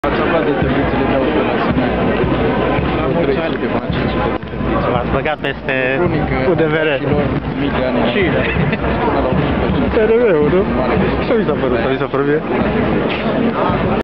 Ați aflat de tâmpițele de operațiune. La mulți ani. V-ați băgat peste UDVR. Mii de ani. Și da. Până la 100%. TRV-ul, nu? Ce mi s-a părut? Mi s-a părut bine?